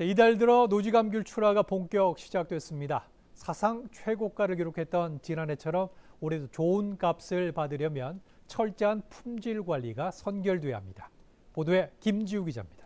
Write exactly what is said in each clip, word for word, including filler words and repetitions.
이달 들어 노지감귤 출하가 본격 시작됐습니다. 사상 최고가를 기록했던 지난해처럼 올해도 좋은 값을 받으려면 철저한 품질 관리가 선결돼야 합니다. 보도에 김지우 기자입니다.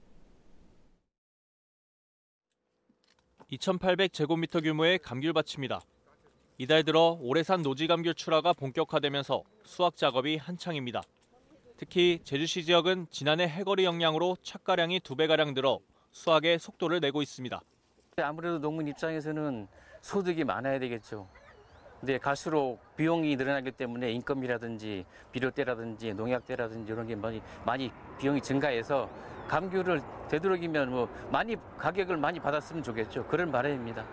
이천팔백 제곱미터 규모의 감귤밭입니다. 이달 들어 올해산 노지감귤 출하가 본격화되면서 수확 작업이 한창입니다. 특히 제주시 지역은 지난해 해거리 영향으로 착가량이 두 배가량 늘어 수확에 속도를 내고 있습니다. 아무래도 농민 입장에서는 소득이 많아야 되겠죠. 근데 갈수록 비용이 늘어나기 때문에 인건비라든지 비료대라든지 농약대라든지 이런 게 많이 많이 비용이 증가해서 감귤을 되도록이면 뭐 많이 가격을 많이 받았으면 좋겠죠. 그런 바람입니다.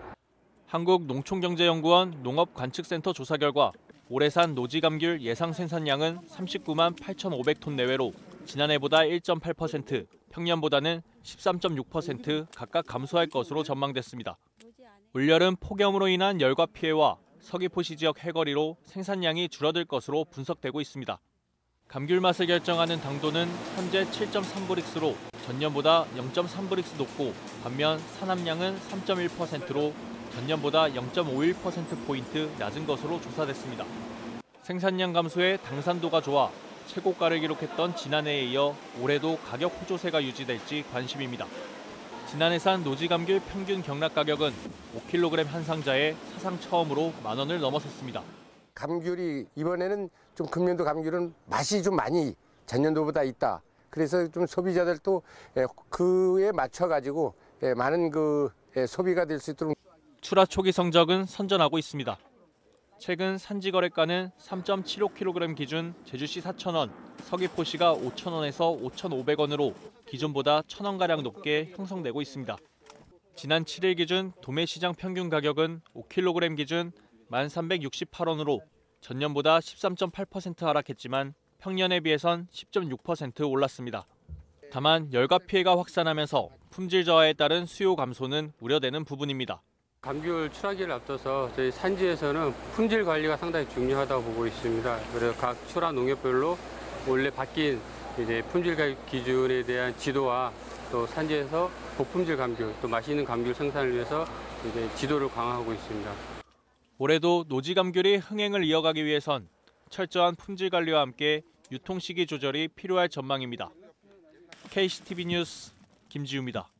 한국농촌경제연구원 농업관측센터 조사 결과 올해산 노지감귤 예상 생산량은 삼십구만 팔천오백 톤 내외로 지난해보다 일 점 팔 퍼센트, 평년보다는 십삼 점 육 퍼센트 각각 감소할 것으로 전망됐습니다. 올여름 폭염으로 인한 열과 피해와 서귀포시 지역 해거리로 생산량이 줄어들 것으로 분석되고 있습니다. 감귤 맛을 결정하는 당도는 현재 칠 점 삼 브릭스로 전년보다 영 점 삼 브릭스 높고 반면 산함량은 삼 점 일 퍼센트로 전년보다 영 점 오일 퍼센트포인트 낮은 것으로 조사됐습니다. 생산량 감소에 당산도가 좋아 최고가를 기록했던 지난해에 이어 올해도 가격 호조세가 유지될지 관심입니다. 지난해산 노지감귤 평균 경락 가격은 오 킬로그램 한 상자에 사상 처음으로 만 원을 넘어섰습니다. 감귤이 이번에는 좀 금년도 감귤은 맛이 좀 많이 전년도보다 있다. 그래서 좀 소비자들도 그에 맞춰가지고 많은 그 소비가 될 수 있도록. 출하 초기 성적은 선전하고 있습니다. 최근 산지 거래가는 삼 점 칠오 킬로그램 기준 제주시 사천 원, 서귀포시가 오천 원에서 오천오백 원으로 기존보다 천 원가량 높게 형성되고 있습니다. 지난 칠 일 기준 도매시장 평균 가격은 오 킬로그램 기준 만 삼백육십팔 원으로 전년보다 십삼 점 팔 퍼센트 하락했지만 평년에 비해선 십 점 육 퍼센트 올랐습니다. 다만 열과 피해가 확산하면서 품질 저하에 따른 수요 감소는 우려되는 부분입니다. 감귤 출하기를 앞둬서 저희 산지에서는 품질 관리가 상당히 중요하다고 보고 있습니다. 그래서 각 출하 농협별로 원래 바뀐 이제 품질 기준에 대한 지도와 또 산지에서 고품질 감귤, 또 맛있는 감귤 생산을 위해서 이제 지도를 강화하고 있습니다. 올해도 노지감귤이 흥행을 이어가기 위해선 철저한 품질 관리와 함께 유통 시기 조절이 필요할 전망입니다. 케이씨티비 뉴스 김지우입니다.